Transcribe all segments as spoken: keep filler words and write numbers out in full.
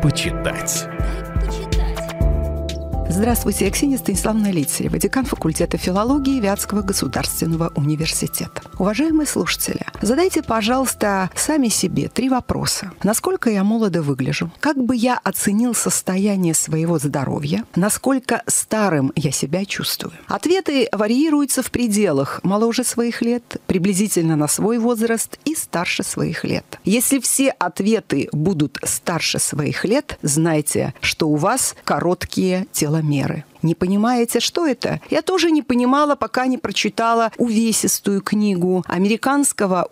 почитать. Здравствуйте, я Ксения Станиславовна Лицарева, декан факультета филологии Вятского государственного университета. Уважаемые слушатели, задайте, пожалуйста, сами себе три вопроса. Насколько я молодо выгляжу? Как бы я оценил состояние своего здоровья? Насколько старым я себя чувствую? Ответы варьируются в пределах моложе своих лет, приблизительно на свой возраст и старше своих лет. Если все ответы будут старше своих лет, знайте, что у вас короткие теломеры. Не понимаете, что это? Я тоже не понимала, пока не прочитала увесистую книгу американского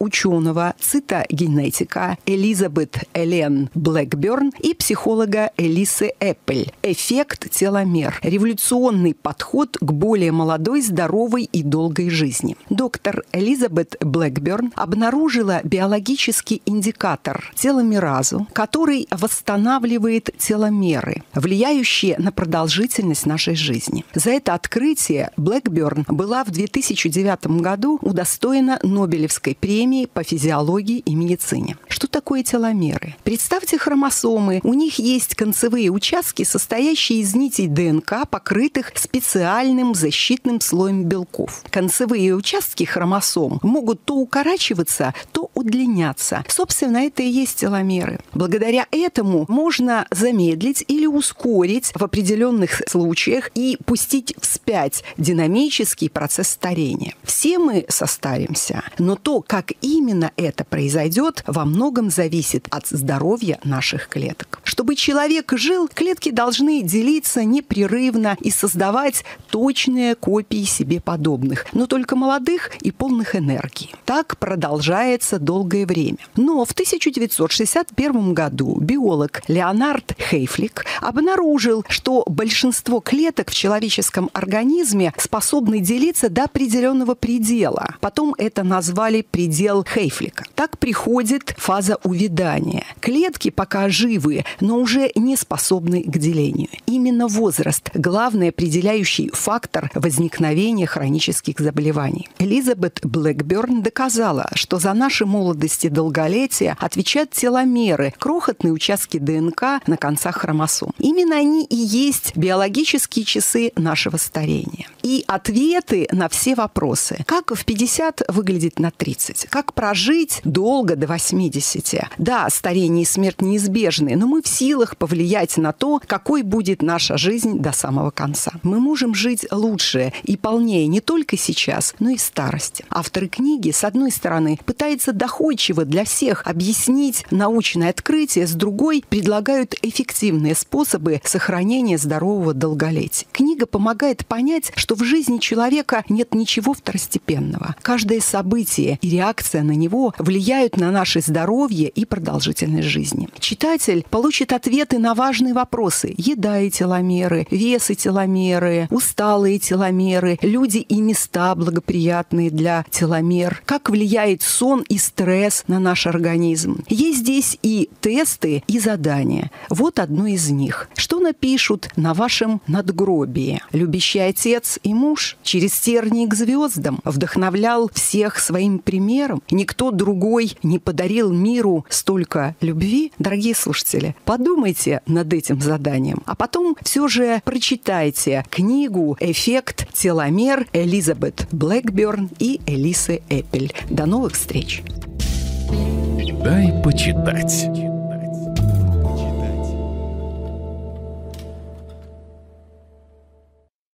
ученого-цитогенетика Элизабет Элен Блэкберн и психолога Элисы Эппель «Эффект теломер. Революционный подход к более молодой, здоровой и долгой жизни». Доктор Элизабет Блэкберн обнаружила биологический индикатор теломеразу, который восстанавливает теломеры, влияющие на продолжительность нашей жизни. За это открытие Блэкберн была в две тысячи девятом году удостоена Нобелевской премии по физиологии и медицине. Что такое теломеры? Представьте хромосомы. У них есть концевые участки, состоящие из нитей ДНК, покрытых специальным защитным слоем белков. Концевые участки хромосом могут то укорачиваться, то удлиняться. Собственно, это и есть теломеры. Благодаря этому можно замедлить или ускорить в определенных случаях и пустить вспять динамический процесс старения. Все мы состаримся, но то, как именно это произойдет, во многом зависит от здоровья наших клеток. Чтобы человек жил, клетки должны делиться непрерывно и создавать точные копии себе подобных, но только молодых и полных энергии. Так продолжается долгое время. Но в тысяча девятьсот шестьдесят первом году биолог Леонард Хейфлик обнаружил, что большинство клеток в человеческом организме способны делиться до определенного предела. Потом это назвали предел Хейфлика. Так приходит фаза увядания. Клетки пока живы, но уже не способны к делению. Именно возраст – главный определяющий фактор возникновения хронических заболеваний. Элизабет Блэкберн доказала, что за наши молодость и долголетие отвечают теломеры – крохотные участки ДНК на концах хромосом. Именно они и есть биологические часы нашего старения. И ответы на все вопросы. Как в пятьдесят выглядеть на тридцать? Как прожить долго до восьмидесяти? Да, старение и смерть неизбежны, но мы в силах повлиять на то, какой будет наша жизнь до самого конца. Мы можем жить лучше и полнее не только сейчас, но и в старости. Авторы книги, с одной стороны, пытаются доходчиво для всех объяснить научное открытие, с другой предлагают эффективные способы сохранения здорового долголетия. Книга помогает понять, что в жизни человека нет ничего второстепенного. Каждое событие и реакция на него влияют на наше здоровье и продолжительность жизни. Читатель получит ответы на важные вопросы: еда и теломеры, вес и теломеры, усталые теломеры, люди и места благоприятные для теломер, как влияет сон и стресс на наш организм. Есть здесь и тесты, и задания. Вот одно из них. Что напишут на вашем надгробии? Любящий отец и муж через тернии к звездам вдохновлял всех своим примером. Никто другой не подарил миру столько любви. Дорогие слушатели, подумайте над этим заданием, а потом все же прочитайте книгу «Эффект теломер» Элизабет Блэкберн и Элисы Эппель. До новых встреч! Дай почитать.